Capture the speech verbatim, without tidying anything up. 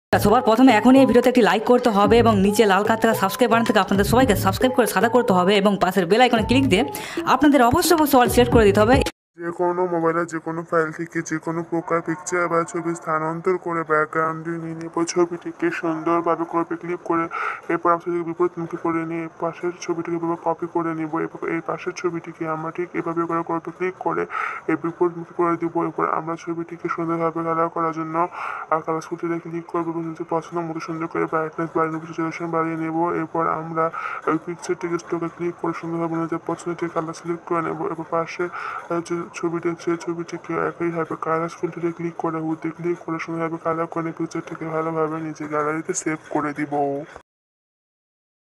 সবার প্রথমে এখনই এই ভিডিওতে একটি লাইক করতে হবে এবং নিচে লাল কার থেকে সাবস্ক্রাইব বাটন থেকে আপনাদের সবাইকে সাবস্ক্রাইব করে সাদা করতে হবে এবং পাশের বেল আইকনে ক্লিক দিয়ে আপনাদের অবশ্যই অবশ্যই অল সিলেক্ট করে দিতে হবে। যে কোনো মোবাইলের যে কোনো ফাইল থেকে যে কোনো প্রকার পিকচার বা ছবি স্থানান্তর করে ব্যাকগ্রাউন্ডে নিয়ে নেব। ছবিটিকে সুন্দরভাবে ক্রপে ক্লিক করে এরপর আমরা সেটিকে বিপরীতমুখী করে নিয়ে পাশের ছবিটিকে এভাবে কপি করে নেব। এরপর এই পাশের ছবিটিকে আমরা ঠিক এভাবে করে ক্রপে ক্লিক করে এই বিপরীতমুখী করে দেবো। এরপর আমরা ছবিটিকে সুন্দরভাবে কালার করার জন্য আর কালার স্কুটিতে ক্লিক করবো এবং নিজের পছন্দ মতো সুন্দর করে ব্রাইটনেস বাড়িয়ে নেবো, সিচুয়েশন বাড়িয়ে নেব। এরপর আমরা ওই পিকচারটিকে স্টোকে ক্লিক করে সুন্দরভাবে নিজের পছন্দটি কালার সিলেক্ট করে নেব। এরপর পাশে যে ছবিটি সেই ছবিটিকে একইভাবে কালার ফিল্টারে ক্লিক করে হুতে ক্লিক করে সুন্দরভাবে কালার করে পিকচারটিকে ভালোভাবে নিজের গ্যালারিতে সেভ করে দিব।